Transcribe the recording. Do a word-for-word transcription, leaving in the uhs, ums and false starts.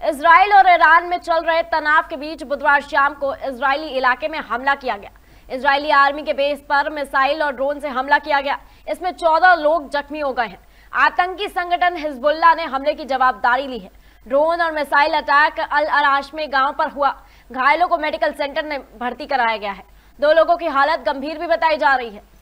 Israel और Iran में चल रहे तनाव के बीच बुधवार शाम को इजरायली इलाके में हमला किया गया। इजरायली आर्मी के बेस पर मिसाइल और ड्रोन से हमला किया गया। इसमें चौदह लोग जख्मी हो गए हैं। आतंकी संगठन हिजबुल्लाह ने हमले की जवाबदारी ली है। ड्रोन और मिसाइल अटैक अल अराश में गांव पर हुआ। घायलों को मेडिकल सेंटर में भर्ती कराया गया है। दो लोगों की हालत गंभीर भी बताई जा रही है।